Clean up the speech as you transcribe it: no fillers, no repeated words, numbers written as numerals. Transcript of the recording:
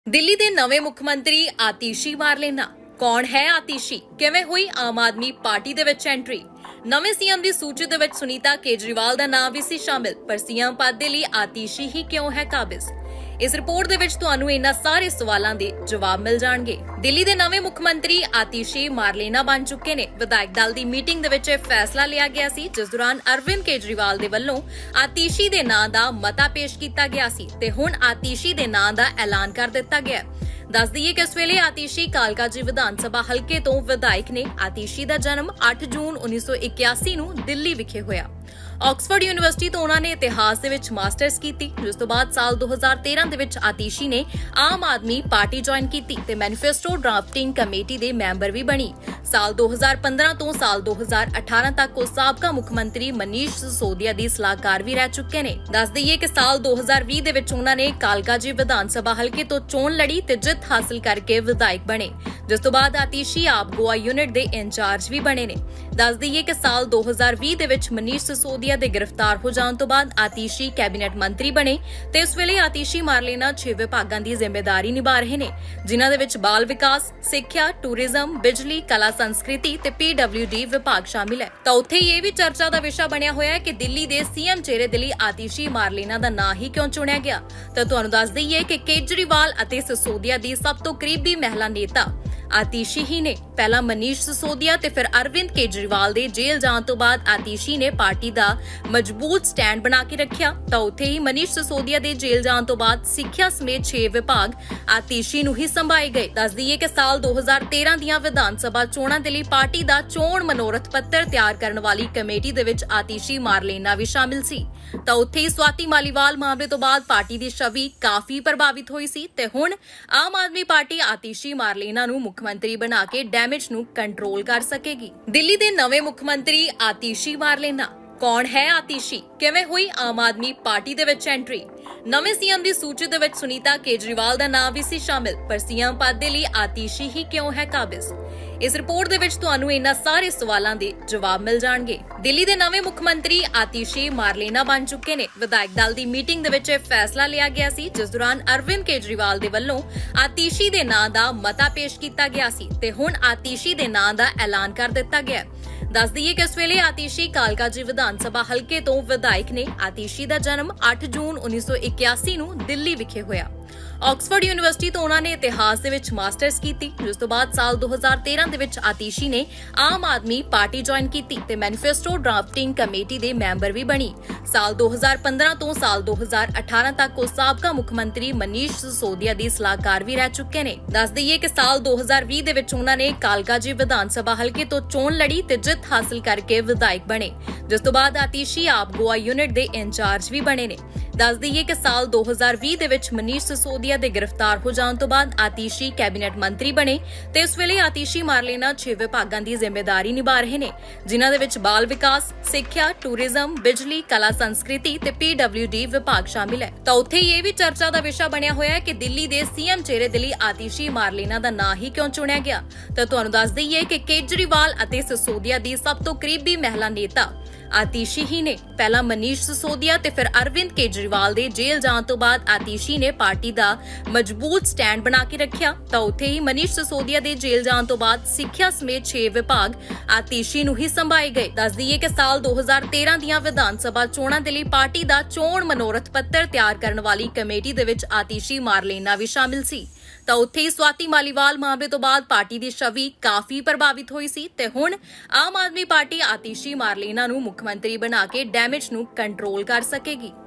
दिल्ली के नवे मुख्यमंत्री आतिशी मारलेना कौन है आतिशी किवें हुई आम आदमी पार्टी दे विच एंट्री। नवे सीएम की सूची दे विच सुनीता केजरीवाल का नाम भी सी शामिल, पर सीएम पद दे लई आतिशी ही क्यों है काबिज। इस रिपोर्ट दे विच तुहानू इन्हां सारे सवालों के जवाब मिल जाणगे। दिल्ली के नवे मुख्यमंत्री आतिशी मारलेना बन चुके ने। विधायक दल की मीटिंग दे विच फैसला लिया गया सी, जिस दौरान अरविंद केजरीवाल दे वल्लों आतिशी दे नां दा मता पेश किया गया सी ते हुण आतिशी दे नां दा ऐलान कर दिता गया। दस दईए कि इस वेले आतिशी कालका जी विधान सभा हल्के तो विधायक ने। आतिशी का जन्म 8 जून 1981 नूं दिल्ली विखे होया। ऑक्सफोर्ड यूनिवर्सिटी तो उन्होंने इतिहास दे विच मास्टर्स की, जिस तो बाद साल 2013 दे विच आतिशी ने आम आदमी पार्टी ज्वाइन की ते मैनीफेस्टो ड्राफ्टिंग कमेटी दे मैंबर भी बनी। साल 2015 तो साल 2018 तक वो साबका मुख्यमंत्री मनीष सिसोदिया दी सलाहकार भी रह चुके ने। दस दईए कि साल 2020 दे विच उन्होंने कालका जी विधान सभा हल्के तो चोण लड़ी ते जित हासिल करके विधायक बने, जिस तो बाद आतिशी आप गोवा यूनिट दे इंचार्ज भी बने ने। दस दईए कि साल 2020 दे विच मनीष सिसोदिया दे गिरफ्तार हो जाने तो बाद आतिशी कैबिनेट मंत्री बने ते इस वेले आतिशी मारलेना 6 विभागों की जिम्मेदारी निभा रहे ने, जिन्हां दे विच बाल विकास, सिक्ख्या, टूरिज्म, बिजली, कला संस्कृति ते PWD विभाग शामिल है। तो उत्थे ये भी चर्चा का विषय बनया होया है कि दिल्ली दे सीएम चेहरे दे लई आतिशी मारलेना दा नाम ही क्यों चुनिया गया। तो तुहानू दस दईए कि केजरीवाल अते सिसोदिया दी सब तो करीबी महिला नेता आतिशी ही ने। पहला मनीष सिसोदिया ते फिर अरविंद केजरीवाल दे जेल जाने तो बाद आतिशी ने पार्टी दा मजबूत स्टैंड बना के रखिया। तो उत्थे ही मनीष सिसोदिया दे जेल जाने तो बाद सिक्ख्या समेत 6 विभाग आतिशी नूं ही संभाए गए। दस दईए कि साल 2013 दियां विधान सभा चोणां दे लई पार्टी दा चोण मनोरथ पत्र तैयार करने वाली कमेटी दे विच आतिशी मारलेना भी शामिल सी। तो उत्थे ही स्वाति मालीवाल मामले तो बाद पार्टी दी छवि काफी प्रभावित हुई सी ते हुण आम आदमी पार्टी आतिशी मारलेना नूं मुख्यमंत्री बना के डैमेज नूं कंट्रोल कर सकेगी। दिल्ली दे नवे मुख्यमंत्री आतिशी मारलेना कौन है आतिशी किवें हुई आम आदमी पार्टी दे विच एंट्री। नवे सीएम की सूची दे विच सुनीता केजरीवाल का नाम भी सी शामिल, पर सीएम पद दे लई आतिशी ही क्यों है काबिज। इस रिपोर्ट दे विच तुहानू इन्हां सारे सवालों के जवाब मिल जाणगे। दिल्ली के नवे मुख्यमंत्री आतिशी मारलेना बन चुके ने। विधायक दल की मीटिंग दे विच फैसला लिया गया सी, जिस दौरान अरविंद केजरीवाल दे वल्लों आतिशी दे नां दा मता पेश किया गया सी ते हुण आतिशी दे नां दा ऐलान कर दिता गया। दस दईए कि इस वेले आतिशी कालका जी विधान सभा हल्के तो विधायक ने। आतिशी का जन्म 8 जून 1981 नूं दिल्ली विखे होया। ऑक्सफोर्ड यूनिवर्सिटी तो उन्होंने इतिहास दे विच मास्टर्स की, जिस तो बाद साल 2013 दे विच आतिशी ने आम आदमी पार्टी ज्वाइन की ते मैनीफेस्टो ड्राफ्टिंग कमेटी दे मैंबर भी बनी। साल 2015 तो साल 2018 तक वो साबका मुख्यमंत्री मनीष सिसोदिया दी सलाहकार भी रह चुके ने। दस दईए कि साल 2020 दे विच उन्होंने कालका जी विधान सभा हल्के तो चोण लड़ी ते जित हासिल करके विधायक बने, जिस तो बाद आतिशी आप गोवा यूनिट दे इंचार्ज भी बने ने। दस दईए कि साल 2020 दे विच मनीष सिसोदिया दे गिरफ्तार हो जाने तो बाद आतिशी कैबिनेट मंत्री बने ते इस वेले आतिशी मारलेना 6 विभागों की जिम्मेदारी निभा रहे ने, जिन्हां दे विच बाल विकास, सिक्ख्या, टूरिज्म, बिजली, कला संस्कृति ते PWD विभाग शामिल है। तो उत्थे ये भी चर्चा का विषय बनया होया है कि दिल्ली दे सीएम चेहरे दे लई आतिशी मारलेना दा नाम ही क्यों चुनिया गया। तो तुहानू दस दईए कि केजरीवाल अते सिसोदिया दी सब तो करीबी महिला नेता आतिशी ही ने। पहला मनीष सिसोदिया ते फिर अरविंद केजरीवाल दे जेल जाने तो बाद आतिशी ने पार्टी दा मजबूत स्टैंड बना के रखिया। तो उत्थे ही मनीष सिसोदिया दे जेल जाने तो बाद सिक्ख्या समेत 6 विभाग आतिशी नूं ही संभाए गए। दस दईए कि साल 2013 दियां विधान सभा चोणां दे लई पार्टी दा चोण मनोरथ पत्र तैयार करने वाली कमेटी दे विच आतिशी मारलेना भी शामिल सी। तो उत्थे ही स्वाति मालीवाल मामले तो बाद पार्टी की छवि काफी प्रभावित हुई सी ते हुण आम आदमी पार्टी आतिशी मारलेना नूं मुख्यमंत्री बना के डैमेज नूं कंट्रोल कर सकेगी।